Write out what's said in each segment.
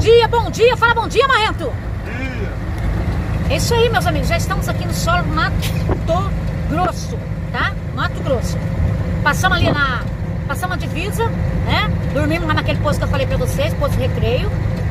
bom dia, fala bom dia, Marrento. É isso aí, meus amigos, já estamos aqui no solo Mato Grosso, tá? Mato Grosso. Passamos ali passamos a divisa, né? Dormimos lá naquele posto que eu falei pra vocês, posto recreio.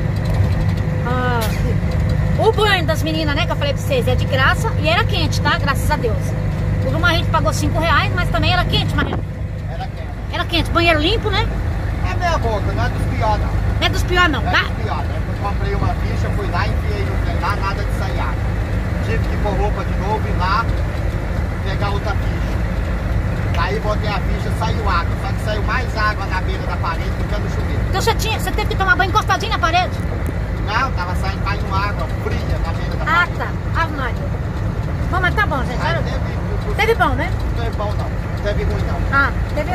O banho das meninas, né, que eu falei pra vocês, é de graça e era quente, tá? Graças a Deus. O Marrento pagou R$5, mas também era quente, Marrento. Era quente. Era quente, banheiro limpo, né? É meia boca, não é dos piores não. Não é dos piores não, Não tá? é dos piores, né? Eu comprei uma ficha, fui lá, enfiei no trem lá, nada de sair água. Tive que pôr roupa de novo e lá pegar outra ficha. Aí botei a ficha, saiu água, só que saiu mais água na beira da parede do que no chuveiro. Então você teve que tomar banho encostadinho na parede? Não, tava caindo água fria na beira da parede. Ah, tá. Ave Maria. Bom, mas tá bom, gente. Aí Teve bom, né? Não teve bom não, não teve ruim não. Ah, teve...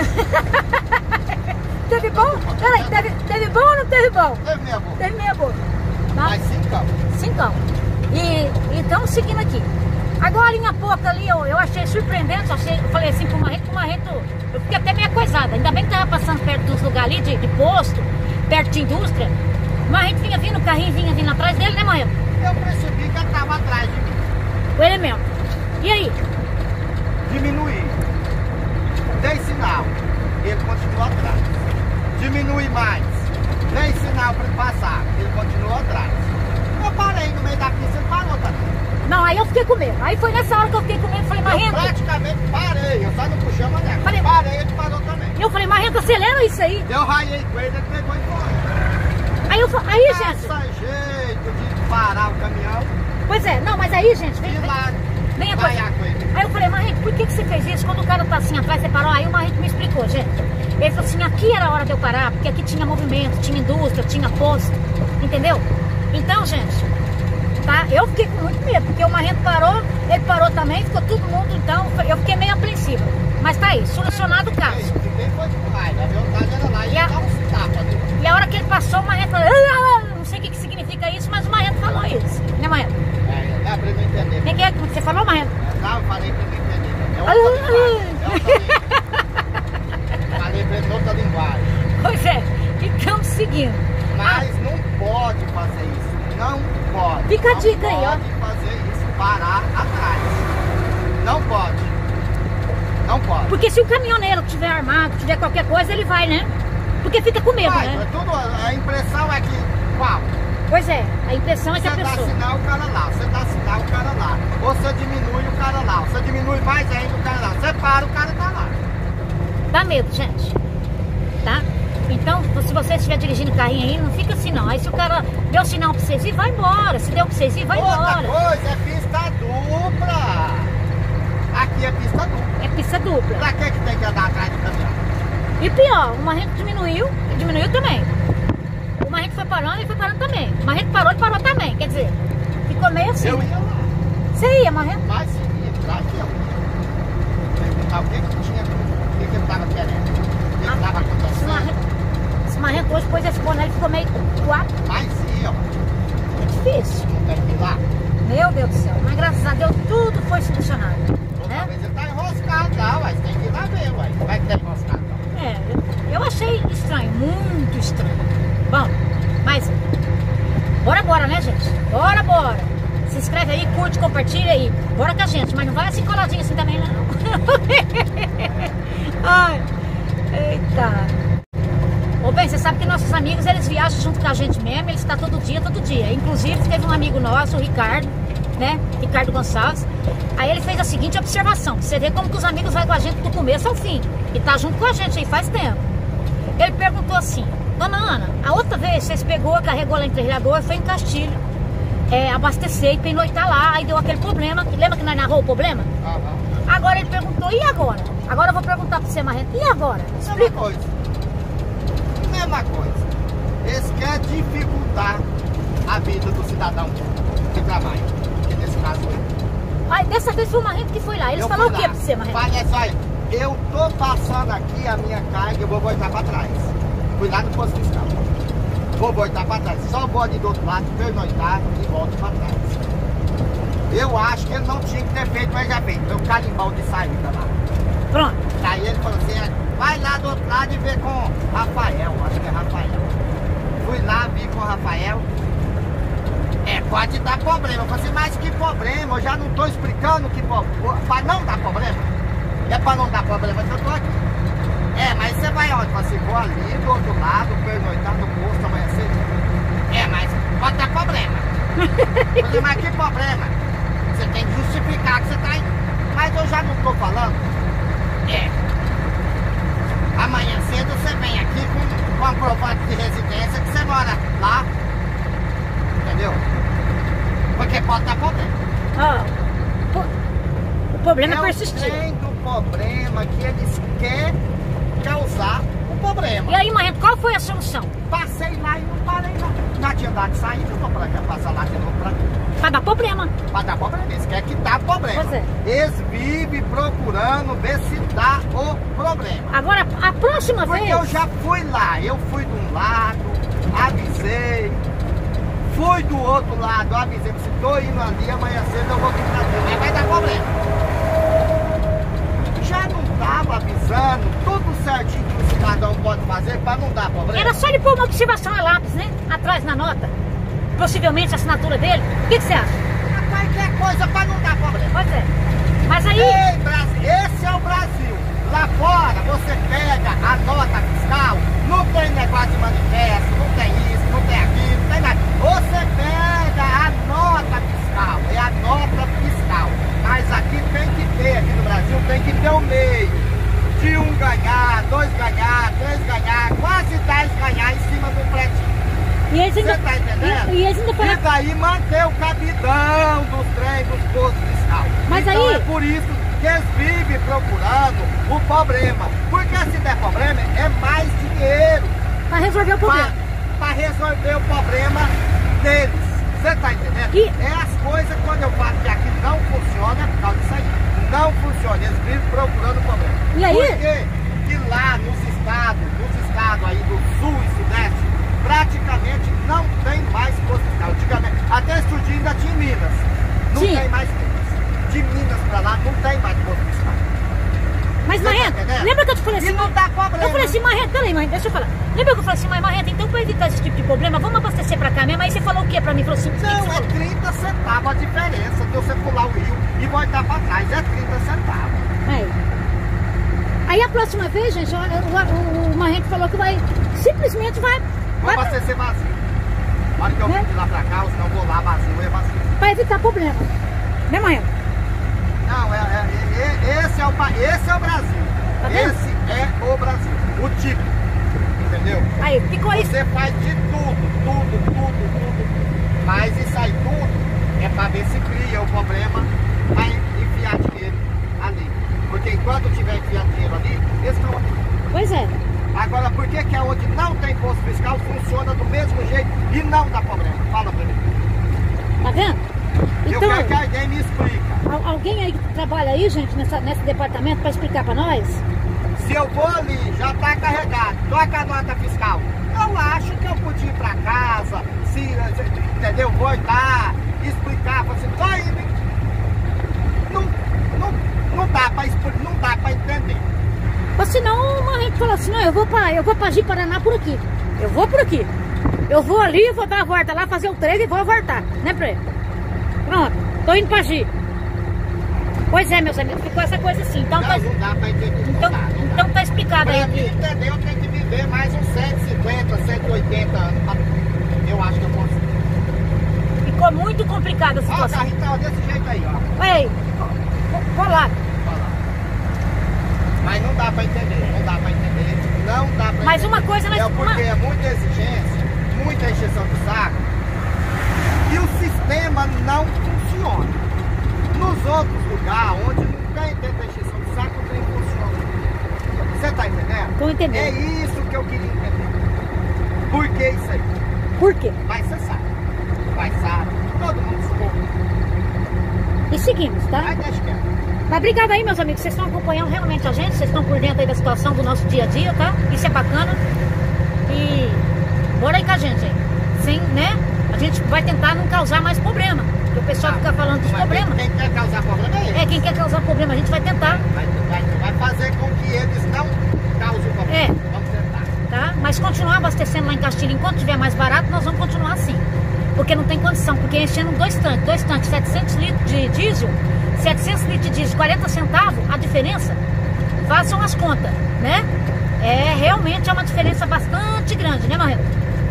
Teve bom? Peraí, teve bom ou não teve bom? Teve meia boca. Teve meia boca. Tá? Mas 5. 5. E estamos seguindo aqui. Agora, em pouco ali, eu achei surpreendente. Eu falei assim pro Marrento, eu fiquei até meio coisada. Ainda bem que tava passando perto dos lugares ali, de posto, perto de indústria. O Marrento vinha vindo, o carrinho vinha vindo atrás dele, né, Marrento? Eu percebi que ele tava atrás de mim. Com ele mesmo. E aí? Diminuí. Dei sinal. Ele continuou atrás. Diminui mais. Dei sinal para ele passar. Ele continuou atrás. Eu parei no meio da pista, ele parou também. Não, aí eu fiquei com medo. Aí foi nessa hora que eu fiquei com medo. Falei, Marrento. Eu praticamente parei. Eu só não puxei a maneira. Parei, ele parou também. Eu falei, Marrento, acelera isso aí. Eu raiei com ele pegou e foi. Aí, gente. Essa jeito de parar o caminhão. Pois é, não, mas aí, gente, vem lá. Vem a coisa. Aí eu falei, Marrento, por que você fez isso? Quando o cara tá assim atrás, você parou? Aí o Marrento me explicou, gente. Ele falou assim, aqui era a hora de eu parar, porque aqui tinha movimento, tinha indústria, tinha posto, entendeu? Então, gente, tá? Eu fiquei com muito medo, porque o Marrento parou, ele parou também, ficou todo mundo, então, eu fiquei meio apreensiva. Mas tá aí, solucionado o caso. Fiquei foi com raiva, a verdade era lá, e dar uns tapas ali. E a hora que ele passou, o Marrento falou, não sei o que significa isso, mas o Marrento falou isso, né, Marrento? É pra ele não entender. Quem é que você falou, Marrento? Não, eu falei pra ele não entender. Falei pra ele outra linguagem. Pois é, e estamos seguindo. Mas não pode fazer isso. Não pode. Fica a dica aí, ó. Não pode fazer isso, parar atrás. Não pode. Não pode. Porque se o caminhoneiro tiver armado, tiver qualquer coisa, ele vai, né? Porque fica com medo, vai, né? Tudo, a impressão é que, qual? Pois é, a impressão é que a pessoa... Você dá sinal, o cara lá. Você dá sinal, o cara lá. Ou você diminui, o cara lá. Você diminui mais ainda, o cara lá. Você para, o cara tá lá. Dá medo, gente. Tá? Então, se você estiver dirigindo o carrinho aí, não fica assim não. Aí se o cara deu sinal pra vocês ir, vai embora. Se deu pra vocês ir, vai embora. Outra coisa, é pista dupla. Aqui é pista dupla. É pista dupla. Pra que tem que andar atrás do caminhão? E pior, o Marrento diminuiu também. O Marrento foi parando, ele foi parando também. O Marrento parou, ele parou também. Quer dizer, ficou meio assim. Eu ia lá. Você ia, Marrento? Mas ia, claro que eu ia. Perguntar o que tinha, o que ele tava querendo, o que tava acontecendo. Esse Marrento hoje pôs esse boné, ele ficou meio coado. Mas ia, É difícil. não tem que ir lá. Meu Deus do céu. Mas graças a Deus tudo foi solucionado. Outra vez ele tá enroscado lá, mas tem que ir lá ver, ué. Como é que tá enroscado? É, eu achei estranho, muito estranho. Bom, mas bora agora, né, gente? Bora! Se inscreve aí, curte, compartilha aí. Bora com a gente, mas não vai assim coladinho assim também, não. Ai, eita. Ô, bem, você sabe que nossos amigos, eles viajam junto com a gente mesmo, eles estão todo dia. Inclusive, teve um amigo nosso, o Ricardo, né? Ricardo Gonçalves. Aí ele fez a seguinte observação. Você vê como que os amigos vão com a gente do começo ao fim. E tá junto com a gente aí faz tempo. Ele perguntou assim, Dona Ana, a outra vez vocês carregou lá em Três Lagoas, foi em Castilho, abastecer e pernoitar lá, aí deu aquele problema, lembra que nós narrou o problema? Uhum. Agora ele perguntou, e agora? Agora eu vou perguntar pra você, Marrento, e agora? Explica. Mesma coisa. Eles querem dificultar a vida do cidadão que trabalha, que nesse caso Aí dessa vez foi o Marrento que foi lá, eles falaram o que pra você, Marrento? Olha só, eu tô passando aqui a minha carga, eu vou voltar pra trás. Fui lá no posto fiscal. Vou voltar pra trás. Só vou ali do outro lado, pernoitar e volto pra trás. Eu acho que ele não tinha que ter feito, mas já fez. Meu carimbão de saída lá. Pronto. Aí ele falou assim, vai lá do outro lado e vê com Rafael, acho que é Rafael. Fui lá, vi com o Rafael. Pode dar problema. Eu falei assim, mas que problema? Eu já não tô explicando que problema. Pra não dar problema. É pra não dar problema que eu tô aqui. Mas você vai onde? Eu falei assim, vou ali do outro lado, pernoitar no posto amanhã cedo. Mas pode dar problema. Eu falei, mas que problema? Você tem que justificar que você tá indo. Mas eu já não tô falando. Amanhã cedo você vem aqui com um comprovante de residência que você mora lá. Entendeu? Porque pode dar problema. O problema é persistir. Tem do problema que eles querem causar o problema. E aí, Marrento, qual foi a solução? Passei lá e não parei lá. Já tinha dado de sair, eu tô pra cá, passar lá de novo pra aqui. Pra dar problema. Pra dar problema, eles querem que dá problema. Pois é. Eles vivem procurando ver se dá o problema. Agora, a próxima vez... Porque eu já fui lá, eu fui de um lado, avisei. Fui do outro lado, avisei, se tô indo ali, amanhã cedo eu vou vir pra cá, mas vai dar problema. Já não tava avisando, tudo certinho que o cidadão pode fazer pra não dar problema. Era só ele pôr uma observação a lápis, né? Atrás na nota. Possivelmente a assinatura dele. O que você acha? Qualquer coisa pra não dar problema. Pois é. Mas aí... Ei, Brasil, esse é o Brasil. Lá fora, você pega a nota fiscal, não tem negócio de manifesto, não tem isso, não tem aquilo, não tem nada. Você pega a nota fiscal, é a nota fiscal. Mas aqui tem que ter, aqui no Brasil, tem que ter o meio. De um ganhar, dois ganhar, três ganhar, quase 10 ganhar em cima do pretinho. E eles ainda... Você tá entendendo? E eles ainda falaram... E daí manter o cabidão dos trens, dos postos fiscais. Mas então aí... é por isso que eles vivem procurando o problema. Porque se der problema, é mais dinheiro. Pra resolver o problema. Pra resolver o problema deles. Você tá entendendo? E... É as coisas quando eu falo que aqui não funciona, é por causa disso aí. Não funciona, eles vivem procurando o problema. E aí? Porque que lá nos estados aí do sul e sudeste, praticamente não tem mais posto fiscal. Antigamente, até esse dia ainda tinha em Minas. Não Sim. tem mais Minas. De Minas pra lá não tem mais posto fiscal. Mas, Marrento, lembra que eu te falei assim? E não dá problema. Eu falei assim, Marrento, peraí, mãe, deixa eu falar. Lembra que eu falei assim, mas Marrento, então pra evitar esse tipo de problema, vamos abastecer pra cá mesmo? Aí você falou o quê pra mim? Falou assim, Não, é 30 centavos a diferença de você pular o rio e voltar pra trás. É 30 centavos. Aí a próxima vez, gente, o Marrento falou que vai, simplesmente vai abastecer vazio. Na hora que eu vim de lá pra cá, ou senão eu vou lá vazio, é vazio. Pra evitar problema. Né, Marrento? Não, esse é o Brasil. Tá vendo? Esse é o Brasil. O tipo. Entendeu? Aí, ficou isso. Você faz de tudo. Mas isso aí tudo é pra ver se cria o problema pra enfiar dinheiro ali. Porque enquanto tiver enfiando dinheiro ali, eles estão aqui. Pois é. Agora, por que é onde não tem posto fiscal funciona do mesmo jeito e não dá problema? Fala pra mim. Tá vendo? Eu Então, quero que alguém me explica. alguém aí que trabalha aí, gente, nesse departamento, pra explicar pra nós? Se eu vou ali, já tá carregado, tô com a nota fiscal, eu acho que eu podia ir pra casa, entendeu? Vou lá, explicar, assim, tô indo. Não dá pra entender. Ou senão, uma gente fala assim, não, eu vou pra Ji-Paraná por aqui. Eu vou por aqui. Eu vou ali, vou dar a volta lá, fazer o treino e vou voltar, né, Pre? Pronto, tô indo pra Gi. Pois é, meus amigos, ficou essa coisa assim. Então, não dá pra entender. Então tá explicado aí. Pra mim entender, eu tenho que viver mais uns 150, 180 anos. Eu acho que eu posso. Ficou muito complicada a Ó, o situação. carrinho tava desse jeito aí, ó. Ei, vou lá. Mas não dá pra entender, não dá pra entender. Mas uma coisa... É porque é muita exigência, muita encheção de saco, e o sistema não funciona. Nos outros lugares, onde não tem tanta encheção de saco, o trem funciona. Você tá entendendo? Tô entendendo. É isso que eu queria entender. Por que isso aí? Por quê? Mas você sabe. Mas sabe. Todo mundo sabe. E seguimos, tá? Mas deixa quieto. Mas obrigado aí, meus amigos. Vocês estão acompanhando realmente a gente. Vocês estão por dentro aí da situação do nosso dia a dia, tá? Isso é bacana. E bora aí com a gente aí. Sem, né? A gente vai tentar não causar mais problema. Porque o pessoal fica falando dos problemas. Quem quer causar problema é ele. É, quem quer causar problema, a gente vai tentar. Vai fazer com que eles não causem problema. É. Vamos tentar. Tá? Mas se continuar abastecendo lá em Castilho, enquanto tiver mais barato, nós vamos continuar assim. Porque não tem condição, porque enchendo dois tanques, 700 litros de diesel, 700 litros de diesel, 40 centavos, a diferença, façam as contas, né? Realmente é uma diferença bastante grande, né, Marrento?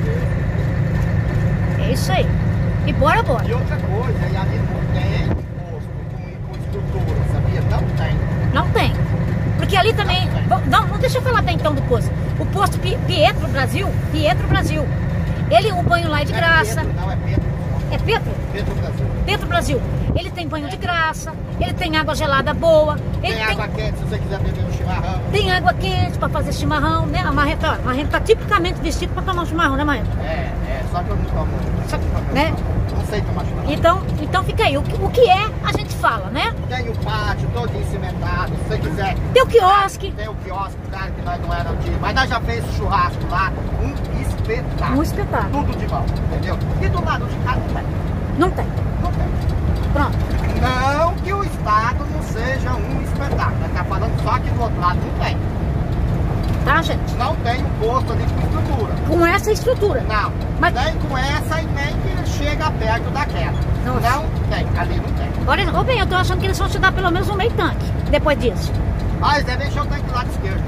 É isso aí. E bora. E outra coisa, e ali não tem posto com estrutura, sabia? Não tem. Porque ali também... Não deixa eu falar bem então do posto. O posto Pietro Brasil, o banho lá é de graça. É Petro? Petro Brasil. Ele tem banho de graça, ele tem água gelada boa. Tem água quente se você quiser beber um chimarrão. Tem água quente para fazer chimarrão, né? A Marrento tá tipicamente vestido para tomar um chimarrão, né, Marrento? Só que eu não tomo. Né? Não sei tomar chimarrão. Então fica aí. O que é, a gente fala, né? Tem o pátio todo cimentado, se você quiser. Tem o quiosque. Tem o quiosque, claro que nós não éramos de... Mas nós já fez churrasco lá, um espetáculo. Um espetáculo. Tudo de bom, entendeu? E do lado de cá não tem. Pronto. Não que o estado não seja um espetáculo. Nós estamos falando só que do outro lado não tem. Tá, gente? Não tem um posto ali com estrutura. Com essa estrutura? Não. Mas... nem com essa e nem que chega perto daquela. Não tem. Ali não tem. Olha, bem, eu tô achando que eles vão te dar pelo menos um meio tanque depois disso. Eles devem encher o tanque do lado esquerdo.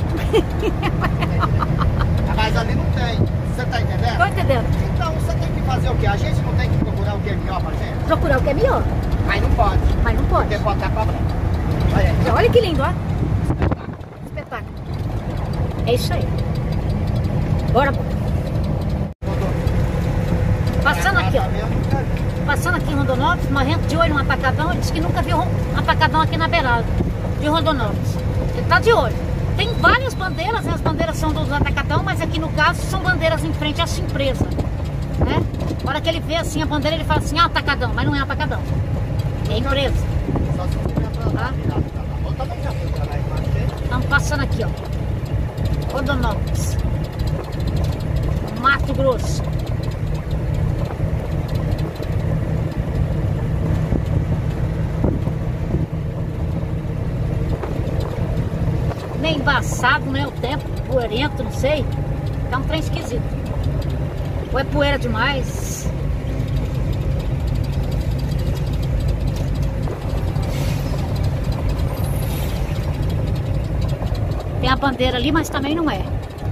Mas ali não tem. Você tá entendendo? Tô entendendo. Então você tem que fazer o quê? A gente não tem que procurar o que é melhor pra gente? Procurar o que é melhor. Mas não pode. Porque pode estar pra branco. Olha aí. Olha que lindo, ó. Espetáculo. É isso aí. Bora. Passando aqui, ó. Passando aqui em Rondonópolis, Marrento de olho no atacadão. Ele disse que nunca viu um atacadão aqui na beirada de Rondonópolis. Ele tá de olho. Tem várias bandeiras, né? As bandeiras são dos atacadão, mas aqui no caso são bandeiras em frente à sua empresa, né? Na hora que ele vê assim a bandeira, ele fala assim, atacadão, mas não é atacadão. É empresa. Só se você vier pra lá, eu também já fui pra lá embaixo. Estamos passando aqui, ó. Rondonópolis. Mato Grosso. Meio embaçado, né? O tempo, poeirento, não sei. Tá um trem esquisito. Ou é poeira demais. Tem a bandeira ali, mas também não é.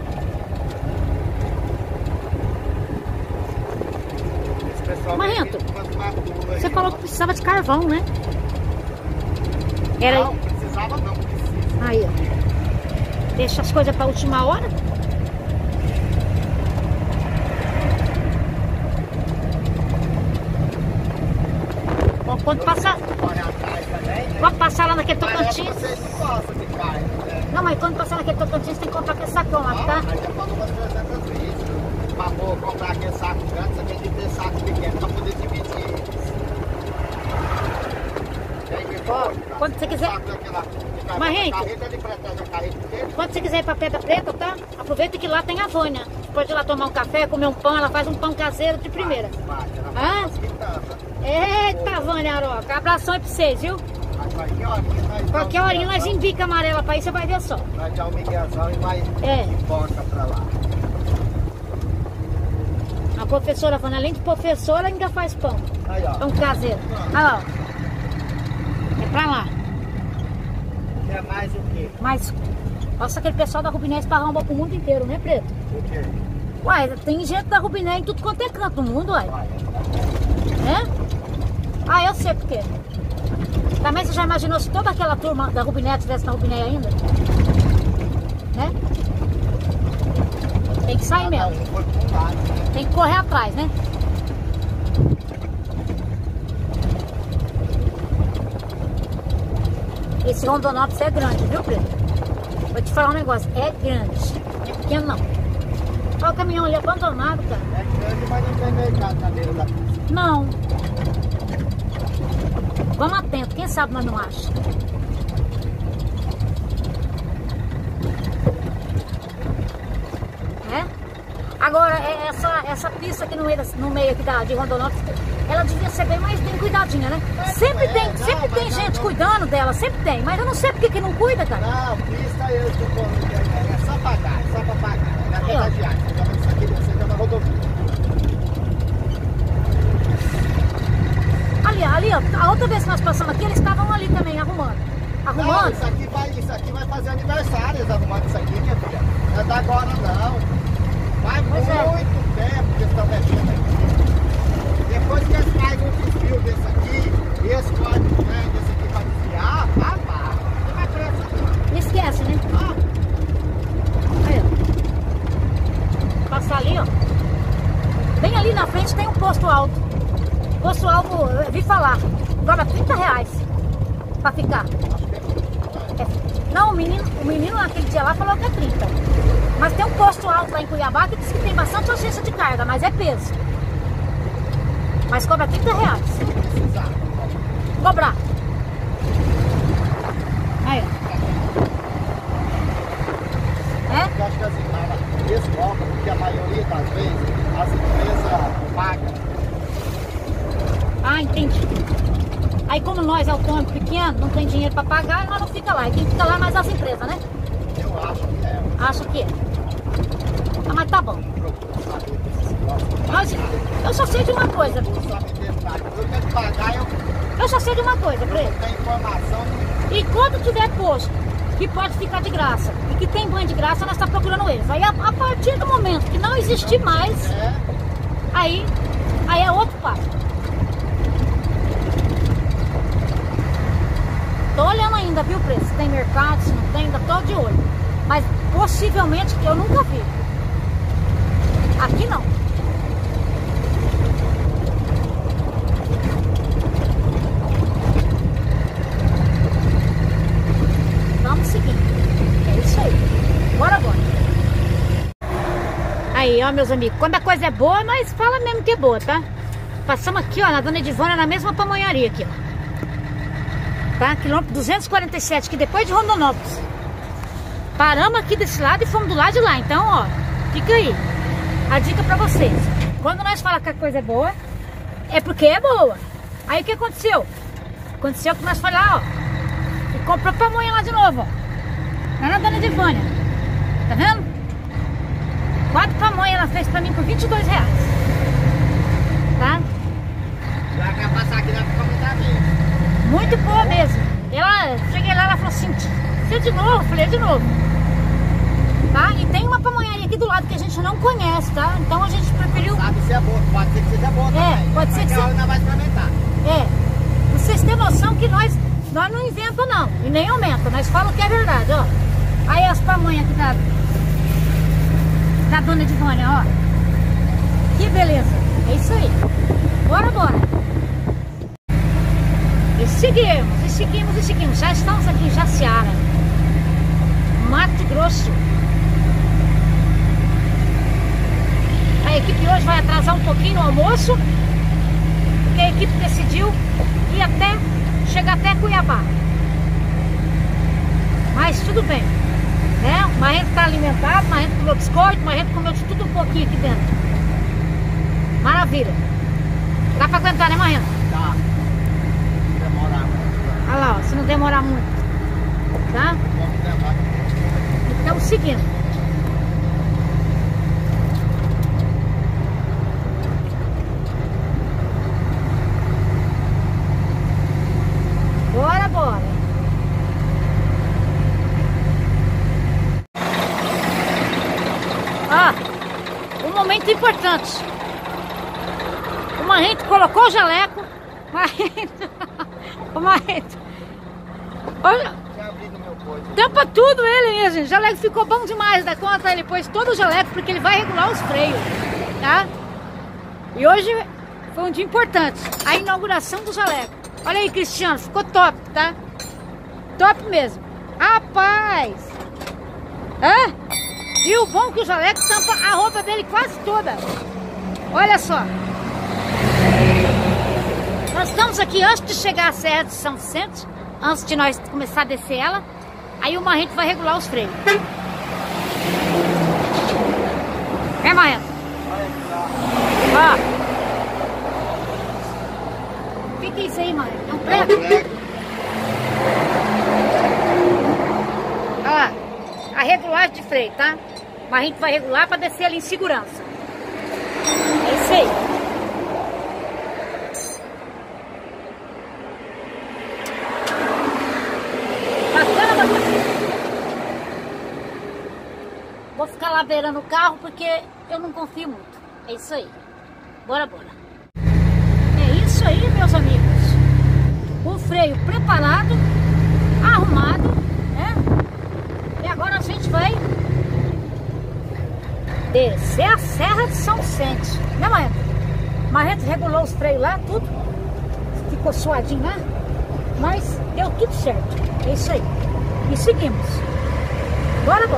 Marrento, você falou que precisava de carvão, né? Era... Não, precisava não, precisa. Aí, ó. Deixa as coisas pra última hora. Bom, quando passar... Quando passar lá naquele Tocantins... Não, mas quando passar naquele Tocantins tem que comprar aquele sacão lá, tá? Mas já falou umas 300 vezes. Pra comprar aquele saco grande, você tem que ter saco pequeno pra poder dividir. Ó, quando você quiser... Marrento, quando você quiser ir pra Pedra Preta, tá? Aproveita que lá tem a Vânia. Você pode ir lá tomar um café, comer um pão, ela faz um pão caseiro de primeira. Eita, Vânia Aroca, abração aí pra vocês, viu? Qualquer horinha nós embica amarela pra ir, você vai ver só. Vai dar um miguezão e vai porta pra lá. A professora Vânia, além de professora, ainda faz pão. Aí, ó. Pão caseiro. Olha lá, ó. É pra lá. Quer mais o quê? Mas, nossa, aquele pessoal da Rubiné esparramba pro mundo inteiro, né, Preto? O quê? Uai, tem gente da Rubiné em tudo quanto é canto do mundo, uai. Eu sei por quê. Também você já imaginou se toda aquela turma da Rubiné estivesse na Rubiné ainda? Né? Tem que sair mesmo. Tem que correr atrás, né? Esse Rondonópolis é grande, viu, Preto? Vou te falar um negócio, é grande. Não é pequeno, não. Olha o caminhão ali abandonado, cara. É grande, mas não tem mercado na beira da pista. Não. Vamos atento, quem sabe nós não acha. Agora, essa pista aqui no meio aqui de Rondonópolis, ela devia ser bem mais bem cuidadinha, né? Sempre tem gente cuidando dela, sempre tem. Mas eu não sei por que não cuida, cara. Não, pista eu tô falando, é só pagar, é só pra pagar. É na viagem. Não é da agora não. Faz muito tempo que eles estão mexendo aqui. Depois que eles fazem um desvio desse aqui, e eles podem desse aqui para desviar, rapaz, não vai crescer. Esquece, né? Aí, ó. Passar ali, ó. Bem ali na frente tem um posto alto. Posto alto, eu vi falar. Cobra R$30 pra ficar. Não, o menino naquele dia lá falou que é 30. Mas tem um posto alto lá em Cuiabá que diz que tem bastante agência de carga, mas é peso. Mas cobra R$30. Cobrar. Aí, ó. Eu acho que as empresas, eles cobram, porque a maioria das vezes as empresas pagam. Ah, entendi. Aí como nós, autônomos pequenos, não tem dinheiro para pagar, nós não fica lá. E quem fica lá é mais as empresas, né? Eu acho que é. Acho que é. Ah, mas tá bom. Mas eu só sei de uma coisa. Eu só sei de uma coisa, Preto. Tem informação. E quando tiver posto que pode ficar de graça e que tem banho de graça, nós estamos procurando eles. Aí a partir do momento que não existir mais, aí é outro passo. Tô olhando ainda, viu, preço? Se tem mercado, se não tem, ainda tô de olho. Mas possivelmente eu nunca vi. Aqui não. Vamos seguir. É isso aí. Bora. Aí, ó, meus amigos. Quando a coisa é boa, nós fala mesmo que é boa, tá? Passamos aqui, ó, na Dona Edivânia, na mesma pamonharia aqui, ó. Tá? Quilômetro 247, que depois de Rondonópolis. Paramos aqui desse lado e fomos do lado de lá. Então, ó, fica aí a dica pra vocês. Quando nós falamos que a coisa é boa, é porque é boa. Aí o que aconteceu? Aconteceu que nós fomos lá, ó, e comprou pamonha lá de novo, ó. Lá na Dona Edivânia. Tá vendo? 4 pamonhas ela fez pra mim por R$22. Tá? Já quer passar aqui na comentário. Muito boa mesmo. Cheguei lá, ela falou assim, você de novo? Eu falei, de novo. Tá? E tem uma pamonharia aqui do lado que a gente não conhece, tá? Então a gente preferiu... Sabe se é boa, pode ser que seja boa também. Pode ser que seja... Não vai experimentar. Vocês têm noção que nós não inventamos não, e nem aumenta, nós falamos que é verdade, ó. Aí as pamonhas aqui da Dona Edivânia, ó. Que beleza. É isso aí. Bora. E seguimos. Já estamos aqui em Jaciara, Mato Grosso. A equipe hoje vai atrasar um pouquinho o almoço, porque a equipe decidiu ir chegar até Cuiabá. Mas tudo bem, né? O Marrento está alimentado, o Marrento comeu biscoito, o Marrento comeu de tudo um pouquinho aqui dentro. Maravilha. Dá para aguentar, né, Marrento? Tá. Olha lá, ó, se não demorar muito, tá? Estamos seguindo. Bora. Um momento importante. O Marrento colocou o jaleco. O Marrento. Olha. Tampa tudo ele mesmo. O jaleco ficou bom demais da conta. Ele pôs todo o jaleco porque ele vai regular os freios. Tá? E hoje foi um dia importante. A inauguração do jaleco. Olha aí, Cristiano. Ficou top, tá? Top mesmo. Rapaz. E o bom é que o jaleco tampa a roupa dele quase toda. Olha só. Nós estamos aqui antes de chegar à Serra de São Vicente, antes de nós começar a descer ela. Aí o Marrento vai regular os freios. Marrento? Ó. O que é isso aí, Marrento? É um prego? A regulagem de freio, tá? O Marrento vai regular para descer ali em segurança. É isso aí. Vou ficar lá beirando o carro porque eu não confio muito. É isso aí. Bora. É isso aí, meus amigos. O freio preparado, arrumado, né? E agora a gente vai descer a Serra de São Vicente. Né, Marreto? Marreto regulou os freios lá, tudo. Ficou suadinho lá. Mas deu tudo certo. É isso aí. E seguimos. Bora.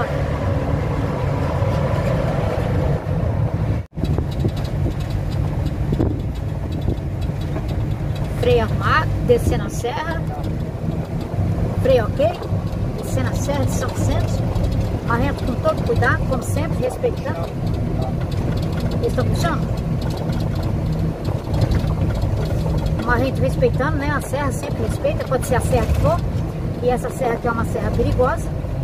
Freio arrumado, descendo a serra. Freio ok. Descendo a Serra de São Vicente. Marrento com todo cuidado, como sempre, respeitando. Eles estão puxando? Marrento respeitando, né? A serra sempre respeita, pode ser a serra que for. E essa serra aqui é uma serra perigosa.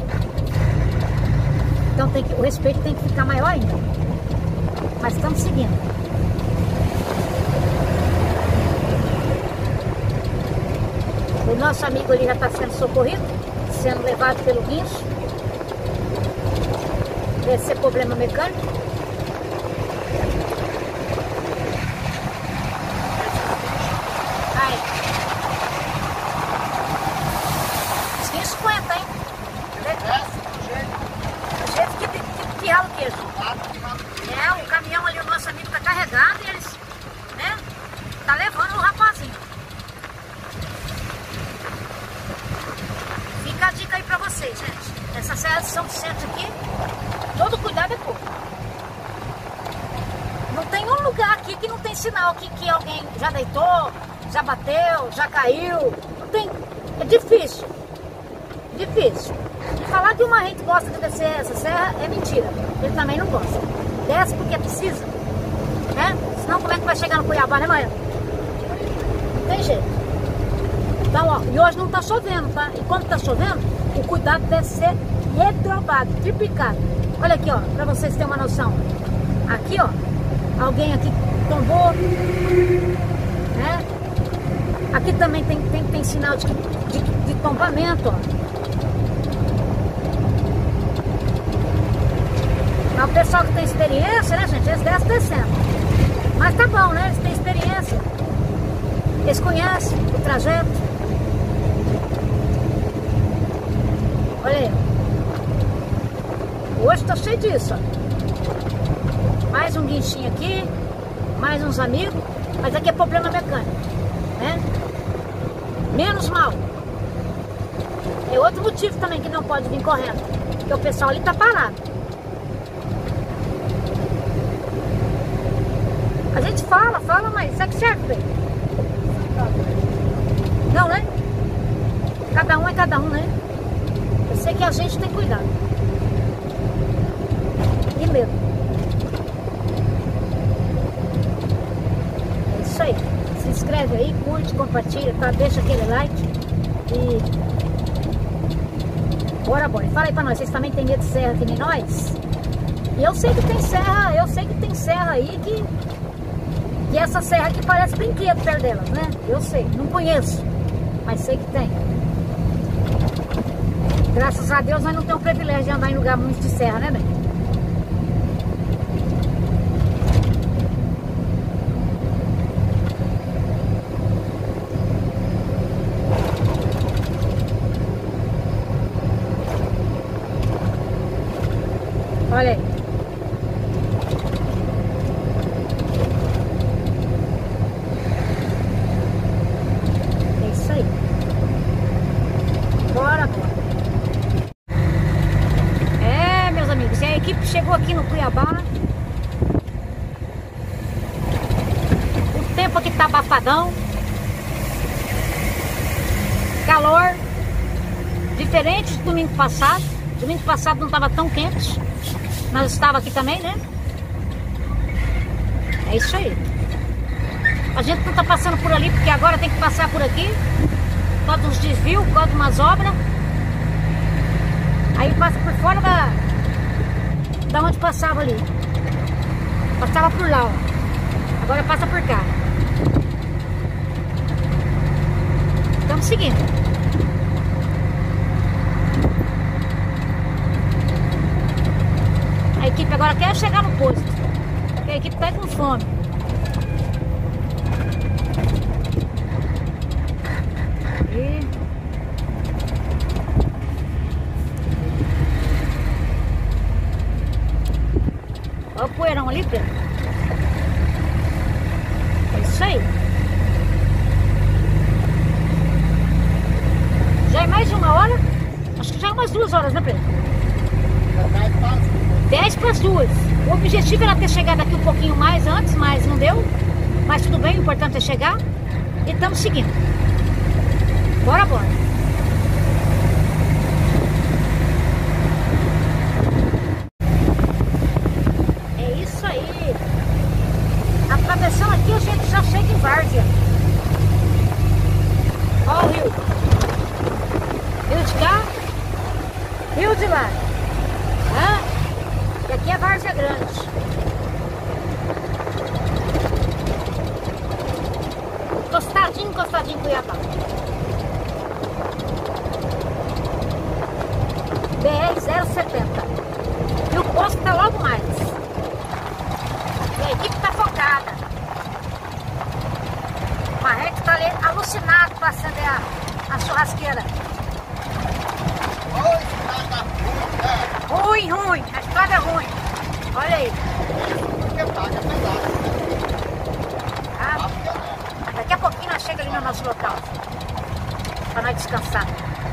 Então o respeito tem que ficar maior ainda. Mas estamos seguindo. O nosso amigo ali já está sendo socorrido, sendo levado pelo guincho. Deve ser problema mecânico. Aí. Os guinchos aguentam, hein? Do jeito que rala o queijo. É, o caminhão ali, o nosso amigo tá carregado e eles, né? Tá levando o rapazinho. Fica a dica aí pra vocês, gente. Essa Serra de São Vicente aqui, todo cuidado é pouco. Não tem um lugar aqui que não tem sinal que alguém já deitou, já bateu, já caiu. Não tem. É difícil. Difícil. E falar que o Marrento gosta de descer essa serra é mentira. Ele também não gosta. Desce porque precisa, né? Senão como é que vai chegar no Cuiabá, né, Marrento? Não tem jeito. Então, ó, e hoje não tá chovendo, tá? E quando tá chovendo, o cuidado deve ser redobrado, triplicado. Olha aqui, ó, pra vocês terem uma noção. Aqui, ó, alguém aqui tombou, né? Aqui também tem sinal de tombamento, ó. Mas o pessoal que tem experiência, né, gente, eles descem descendo. Mas tá bom, né? Eles têm experiência. Eles conhecem o trajeto. Olha aí. Hoje tá cheio disso, ó. Mais um guinchinho aqui. Mais uns amigos. Mas aqui é problema mecânico, né? Menos mal. É outro motivo também que não pode vir correndo. Porque o pessoal ali tá parado. A gente fala, mas segue certo, bem? Não, né? Cada um é cada um, né? Eu sei que a gente tem cuidado. E medo. É isso aí. Se inscreve aí, curte, compartilha, tá? Deixa aquele like. E... Bora. Fala aí pra nós, vocês também têm medo de serra que nem nós? E eu sei que tem serra aí que essa serra aqui parece brinquedo perto delas, né? Eu sei, não conheço, mas sei que tem. Graças a Deus nós não temos o privilégio de andar em lugar muito de serra, né, bem? Olha aí. Chegou aqui no Cuiabá. O tempo aqui tá abafadão. Calor. Diferente do domingo passado. Domingo passado não estava tão quente. Mas estava aqui também, né? É isso aí. A gente não tá passando por ali porque agora tem que passar por aqui. Por causa dos desvios, por causa de umas obras. Aí passa por fora da onde passava ali. Passava por lá, ó. Agora passa por cá. Estamos seguindo. equipe agora quer chegar no posto. Porque a equipe tá com fome. E... olha o poeirão ali, Pedro. É isso aí. Já é mais de 1 hora? Acho que já é umas 2 horas, né, Pedro? 10 para as 2. O objetivo era ter chegado aqui um pouquinho mais antes, mas não deu. Mas tudo bem, o importante é chegar. E estamos seguindo. Bora, bora. É isso aí. Atravessando aqui, a gente já chega em Várzea. Ó o rio. Rio de cá, rio de lá. E aqui é Várzea Grande. Encostadinho Cuiabá. BR-070. E o posto tá logo mais. E a equipe tá focada. O Marreco tá ali alucinado para acender a churrasqueira. Ruim, a estrada é ruim. Olha aí. Daqui a pouquinho nós chegamos ali no nosso local. Para nós descansar.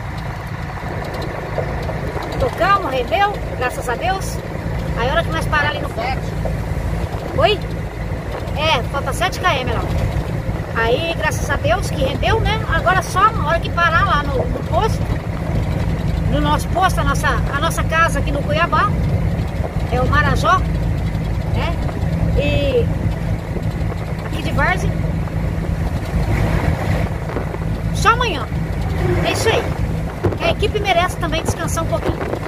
Tocamos, rendeu, graças a Deus. Aí a hora que nós parar ali no posto. Oi? É, falta 7 km lá. Aí, graças a Deus que rendeu, né? Agora só na hora que parar lá no posto. No nosso posto, a nossa casa aqui no Cuiabá. É o Marajó, né? E aqui de Várzea. Só amanhã. É isso aí. A equipe merece também descansar um pouquinho.